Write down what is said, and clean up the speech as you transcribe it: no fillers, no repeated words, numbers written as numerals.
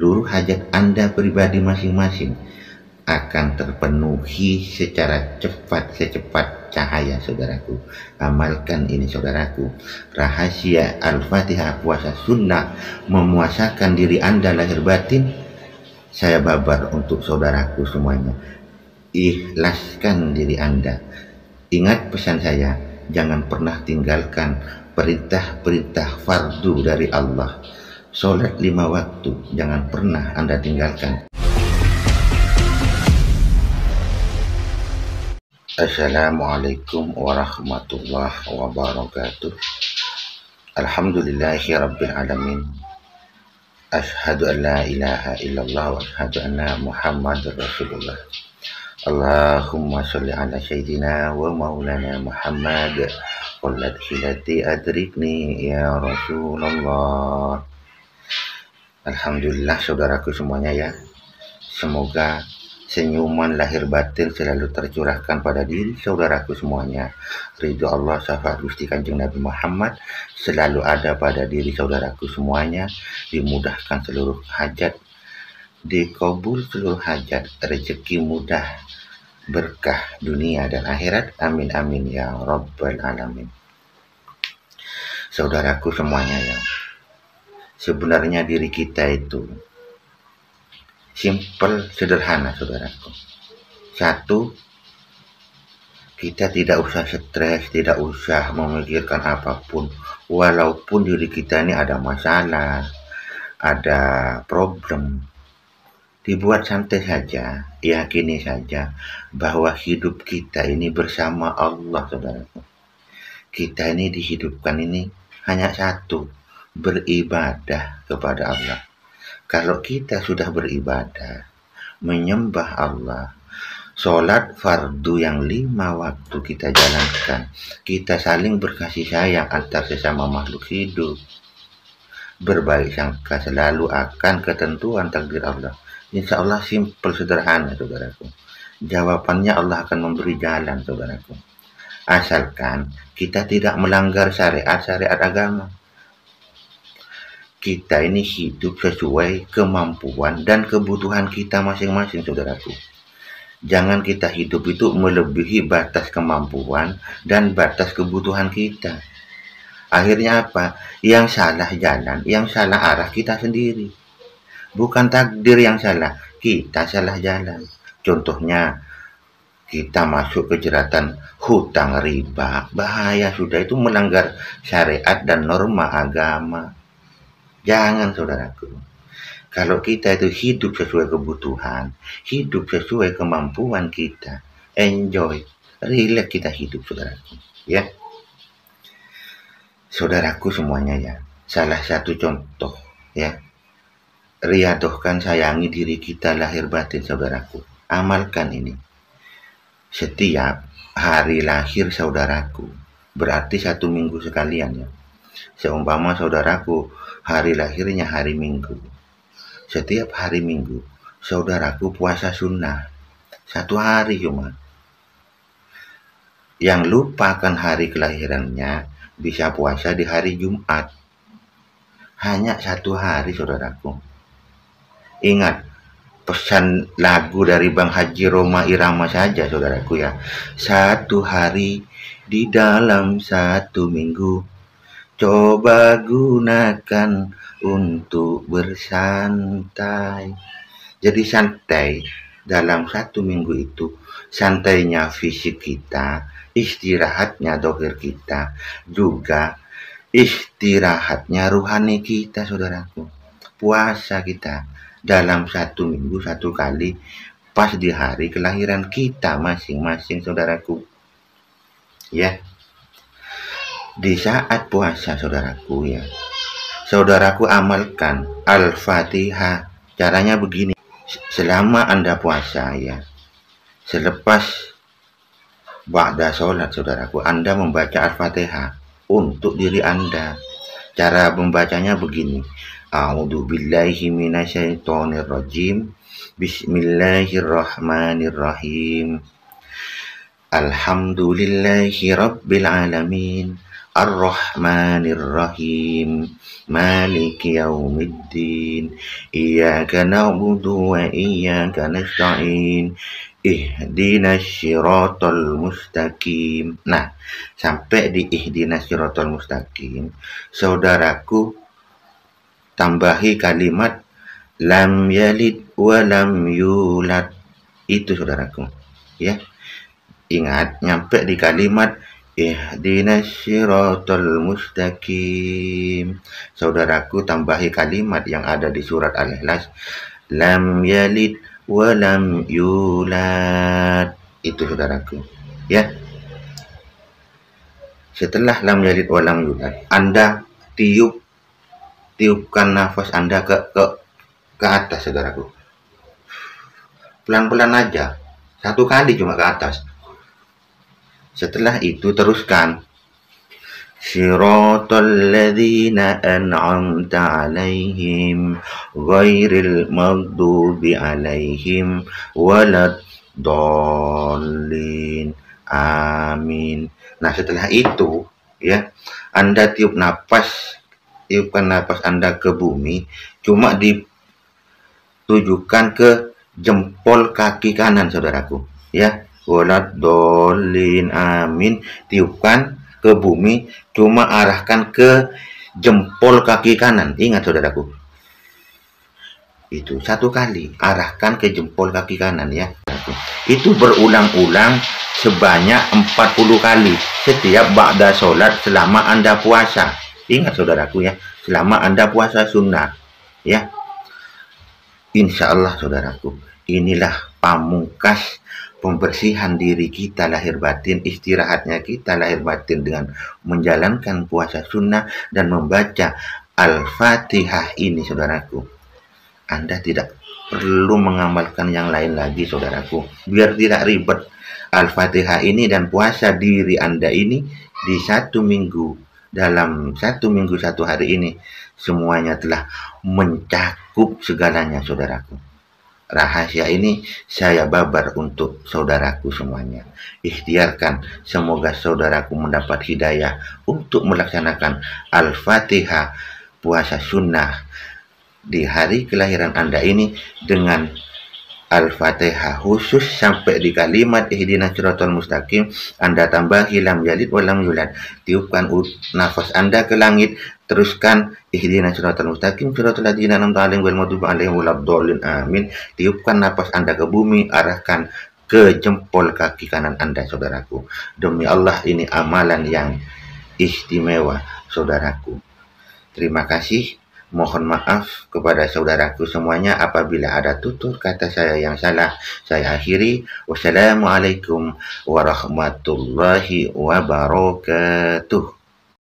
seluruh hajat Anda pribadi masing-masing akan terpenuhi secara cepat, secepat cahaya, saudaraku. Amalkan ini, saudaraku. Rahasia Al-Fatihah, puasa sunnah, memuasakan diri Anda lahir batin, saya babar untuk saudaraku semuanya. Ikhlaskan diri Anda. Ingat pesan saya, jangan pernah tinggalkan perintah-perintah fardu dari Allah. Sholat 5 waktu, jangan pernah Anda tinggalkan. Assalamualaikum warahmatullahi wabarakatuh. Alhamdulillahi rabbil alamin. Ashhadu an la ilaha illallah wa ashhadu anna Muhammadar Rasulullah. Allahumma sholli ala sayyidina wa maulana Muhammad. Qullat hilati adrikni ya Rasulullah. Alhamdulillah, saudaraku semuanya ya. Semoga senyuman lahir batin selalu tercurahkan pada diri saudaraku semuanya. Ridho Allah, syafaat Gusti Kanjeng Nabi Muhammad selalu ada pada diri saudaraku semuanya. Dimudahkan seluruh hajat, dikabul seluruh hajat, rezeki mudah, berkah dunia dan akhirat. Amin amin ya rabbal alamin. Saudaraku semuanya ya, sebenarnya diri kita itu simple, sederhana, saudaraku. Satu, kita tidak usah stres, tidak usah memikirkan apapun. Walaupun diri kita ini ada masalah, ada problem, dibuat santai saja, yakini saja bahwa hidup kita ini bersama Allah, saudaraku. Kita ini dihidupkan ini hanya satu, beribadah kepada Allah. Kalau kita sudah beribadah, menyembah Allah, sholat fardu yang 5 waktu kita jalankan, kita saling berkasih sayang antar sesama makhluk hidup, berbaik sangka selalu akan ketentuan takdir Allah. Insya Allah simple, sederhana, saudaraku. Jawabannya Allah akan memberi jalan, saudaraku. Asalkan kita tidak melanggar syariat agama. Kita ini hidup sesuai kemampuan dan kebutuhan kita masing-masing, saudaraku. Jangan kita hidup itu melebihi batas kemampuan dan batas kebutuhan kita. Akhirnya apa? Yang salah jalan, yang salah arah kita sendiri. Bukan takdir yang salah, kita salah jalan. Contohnya, kita masuk ke jeratan hutang riba. Bahaya sudah, itu melanggar syariat dan norma agama. Jangan, saudaraku. Kalau kita itu hidup sesuai kebutuhan, hidup sesuai kemampuan kita, enjoy, relax kita hidup, saudaraku. Ya, saudaraku semuanya ya. Salah satu contoh ya, riadohkan, sayangi diri kita lahir batin, saudaraku. Amalkan ini. Setiap hari lahir saudaraku, berarti 1 minggu sekalian ya. Seumpama saudaraku hari lahirnya hari Minggu, setiap hari Minggu saudaraku puasa sunnah 1 hari cuma. Yang lupa akan hari kelahirannya bisa puasa di hari Jumat, hanya 1 hari, saudaraku. Ingat pesan lagu dari Bang Haji Roma Irama saja, saudaraku ya. 1 hari di dalam 1 minggu, coba gunakan untuk bersantai. Jadi santai dalam 1 minggu itu, santainya fisik kita, istirahatnya dohir kita, juga istirahatnya ruhani kita, saudaraku. Puasa kita dalam 1 minggu 1 kali, pas di hari kelahiran kita masing-masing, saudaraku. Ya. Di saat puasa, saudaraku ya, saudaraku amalkan Al-Fatihah. Caranya begini, selama Anda puasa ya, selepas ba'da sholat, saudaraku, Anda membaca Al-Fatihah untuk diri Anda. Cara membacanya begini, a'udzubillahi minasyaitonirrajim, bismillahirrahmanirrahim, alhamdulillahi rabbil alamin, Ar-Rahmanir Rahim, Maliki Yaumiddin, Iyyaka na'budu wa iyyaka nasta'in, Ihdinas siratal mustaqim. Nah, sampai di ihdinas siratal mustaqim, saudaraku tambahi kalimat lam yalid wa lam yulad. Itu saudaraku. Ya. Ingat, nyampe di kalimat ihdinas siratal mustaqim, saudaraku tambahi kalimat yang ada di surat Al-Ikhlas, lam yalid wa lam yulad. Itu saudaraku. Ya. Setelah lam yalid wa lam yulad, Anda tiupkan nafas Anda ke atas, saudaraku. Pelan-pelan aja. 1 kali cuma ke atas. Setelah itu teruskan. Siratal ladzina an'amta 'alaihim ghairil maghdubi alaihim waladdallin. Amin. Nah, setelah itu ya, Anda tiupkan napas Anda ke bumi, cuma ditujukan ke jempol kaki kanan, saudaraku. Ya, waladdallin, amin, tiupkan ke bumi, cuma arahkan ke jempol kaki kanan. Ingat, saudaraku, itu 1 kali, arahkan ke jempol kaki kanan ya. Itu berulang-ulang sebanyak 40 kali setiap ba'da sholat selama Anda puasa. Ingat, saudaraku ya, selama Anda puasa sunnah ya. Insya Allah, saudaraku, inilah pamungkas pembersihan diri kita lahir batin, istirahatnya kita lahir batin dengan menjalankan puasa sunnah dan membaca Al-Fatihah ini, saudaraku. Anda tidak perlu mengamalkan yang lain lagi, saudaraku. Biar tidak ribet, Al-Fatihah ini dan puasa diri Anda ini di 1 minggu, dalam 1 minggu 1 hari ini, semuanya telah mencakup segalanya, saudaraku. Rahasia ini saya babar untuk saudaraku semuanya. Ikhtiarkan, semoga saudaraku mendapat hidayah untuk melaksanakan Al-Fatihah puasa sunnah di hari kelahiran Anda ini dengan Al-Fatihah khusus sampai di kalimat ihdinas siratal mustaqim. Anda tambahi lam yalid wa lam yulad. Tiupkan nafas Anda ke langit, teruskan ihdinas siratal mustaqim siratal ladzina an'amta 'alaihim ghairil maghdubi 'alaihim waladdallin, amin. Tiupkan nafas Anda ke bumi, arahkan ke jempol kaki kanan Anda, saudaraku. Demi Allah, ini amalan yang istimewa, saudaraku. Terima kasih. Mohon maaf kepada saudaraku semuanya apabila ada tutur kata saya yang salah. Saya akhiri. Wassalamualaikum warahmatullahi wabarakatuh.